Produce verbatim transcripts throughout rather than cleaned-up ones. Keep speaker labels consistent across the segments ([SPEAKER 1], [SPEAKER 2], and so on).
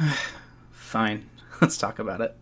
[SPEAKER 1] Fine, let's talk about it.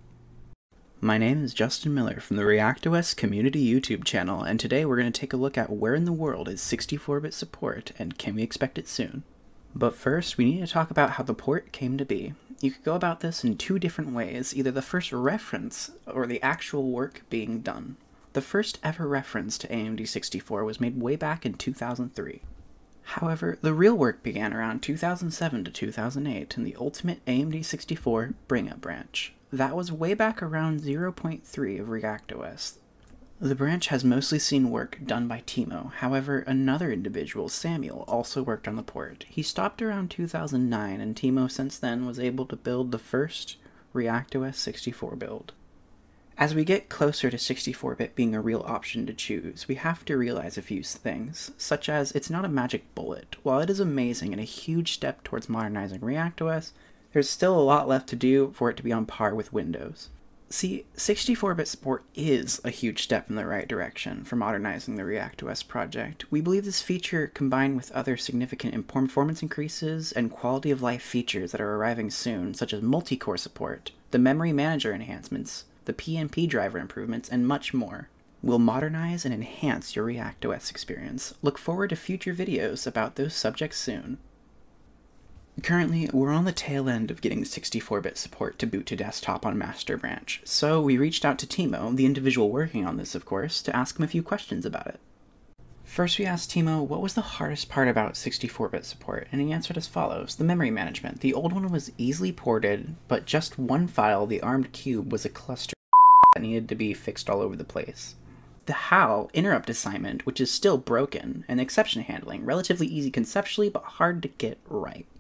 [SPEAKER 1] My name is Justin Miller from the ReactOS community YouTube channel, and today we're going to take a look at where in the world is sixty-four bit support, and can we expect it soon? But first, we need to talk about how the port came to be. You could go about this in two different ways, either the first reference or the actual work being done. The first ever reference to A M D sixty-four was made way back in two thousand three. However, the real work began around two thousand seven to two thousand eight in the ultimate A M D sixty-four bring-up branch. That was way back around zero point three of ReactOS. The branch has mostly seen work done by Timo, however, another individual, Samuel, also worked on the port. He stopped around two thousand nine, and Timo since then was able to build the first ReactOS sixty-four build. As we get closer to sixty-four bit being a real option to choose, we have to realize a few things, such as it's not a magic bullet. While it is amazing and a huge step towards modernizing ReactOS, there's still a lot left to do for it to be on par with Windows. See, sixty-four bit support is a huge step in the right direction for modernizing the ReactOS project. We believe this feature, combined with other significant performance increases and quality of life features that are arriving soon, such as multi-core support, the memory manager enhancements, the P N P driver improvements, and much more, will modernize and enhance your ReactOS experience. Look forward to future videos about those subjects soon. Currently, we're on the tail end of getting sixty-four bit support to boot to desktop on Master Branch, so we reached out to Timo, the individual working on this of course, to ask him a few questions about it. First we asked Timo what was the hardest part about sixty-four bit support, and he answered as follows. The memory management. The old one was easily ported, but just one file, the armed cube, was a cluster that needed to be fixed all over the place. The how, interrupt assignment, which is still broken, and exception handling, relatively easy conceptually, but hard to get right.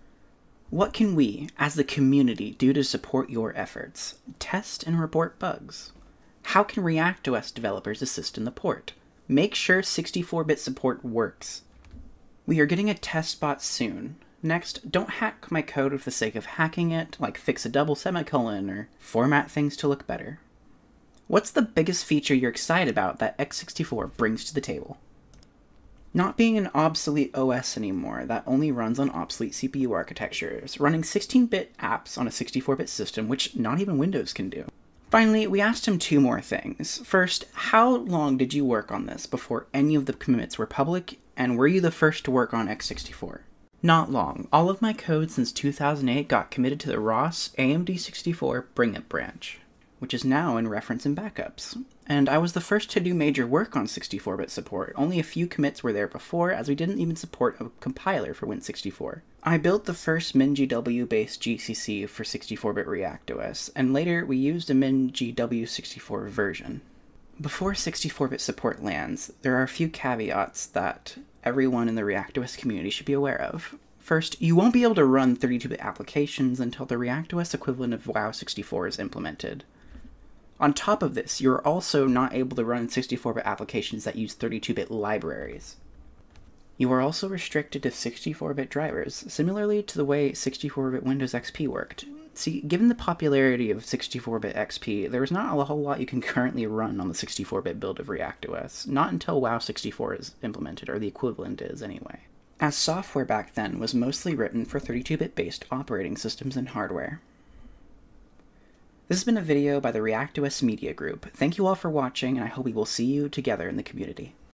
[SPEAKER 1] What can we, as the community, do to support your efforts? Test and report bugs. How can ReactOS developers assist in the port? Make sure sixty-four bit support works. We are getting a test bot soon. Next, don't hack my code for the sake of hacking it, like fix a double semicolon or format things to look better. What's the biggest feature you're excited about that x sixty-four brings to the table? Not being an obsolete O S anymore that only runs on obsolete C P U architectures, running sixteen bit apps on a sixty-four bit system, which not even Windows can do. Finally, we asked him two more things. First, how long did you work on this before any of the commits were public, and were you the first to work on x sixty-four? Not long. All of my code since two thousand eight got committed to the R O S A M D sixty-four bring-up branch, which is now in reference and backups. And I was the first to do major work on sixty-four bit support. Only a few commits were there before, as we didn't even support a compiler for Win sixty-four. I built the first MinGW-based G C C for sixty-four bit ReactOS, and later we used a MinGW sixty-four version. Before sixty-four bit support lands, there are a few caveats that everyone in the ReactOS community should be aware of. First, you won't be able to run thirty-two bit applications until the ReactOS equivalent of WoW sixty-four is implemented. On top of this, you're also not able to run sixty-four bit applications that use thirty-two bit libraries. You are also restricted to sixty-four bit drivers, similarly to the way sixty-four bit Windows X P worked. See, given the popularity of sixty-four bit X P, there is not a whole lot you can currently run on the sixty-four bit build of ReactOS, not until WoW sixty-four is implemented, or the equivalent is anyway. As software back then was mostly written for thirty-two bit based operating systems and hardware. This has been a video by the ReactOS Media Group. Thank you all for watching, and I hope we will see you together in the community.